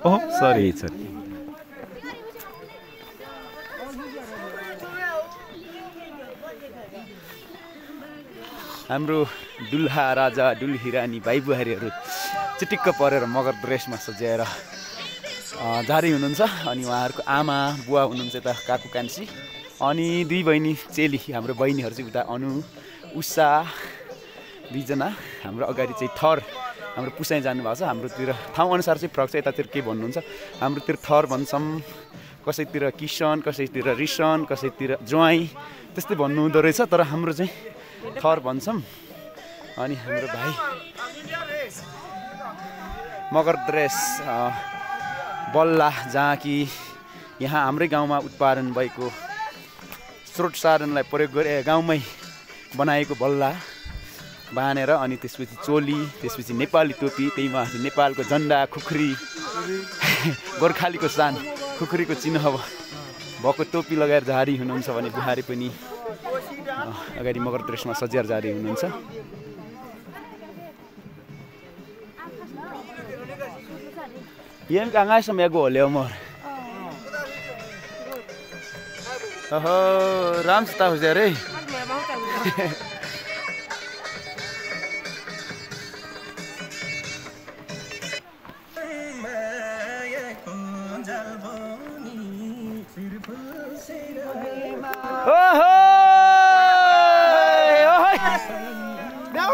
ओह sorry हाम्रो दुल्हा राजा दुल्ही रानी भाइ बुहारीहरू चिटिक्क परेर मगर ड्रेसमा सजाएर जारी हुनुहुन्छ। अनि उहाँहरूको आमा बुवा हुनुहुन्छ यता काकु कान्छी, अनि दुई बहिनी चेली हाम्रो बहिनीहरू चाहिँ उता अनु उषा दुईजना। हाम्रो अगाडि चाहिँ थर हाम्रो पुसाइ जानुभएको छ। हाम्रोतिर ठाउँअनुसार चाहिँ फरक छ, यतातिर के भन्नुहुन्छ, हाम्रोतिर थर भन्छौँ, कसैतिर किसन, कसैतिर रिसन, कसैतिर ज्वाइँ त्यस्तै भन्नुहुँदो रहेछ, तर हाम्रो चाहिँ थर भन्छौँ। अनि हाम्रो भाइ मगर ड्रेस बल्ला, जहाँ कि यहाँ हाम्रै गाउँमा उत्पादन भएको स्रोत साधनलाई प्रयोग गरे गाउँमै बनाएको बल्ला बाँधेर, अनि त्यसपछि चोली, त्यसपछि नेपाली टोपी, त्यही माथि नेपालको झन्डा खुख्री गोर्खालीको सान खुख्रीको चिन्ह भएको टोपी लगाएर जारी हुनुहुन्छ भने बुहारी पनि अगाडि मगर ड्रेसमा सजिएर जारी हुनुहुन्छ। Yem ka ngai sama go leo mor. Oh, ram sta ho jare. Oh ho! No!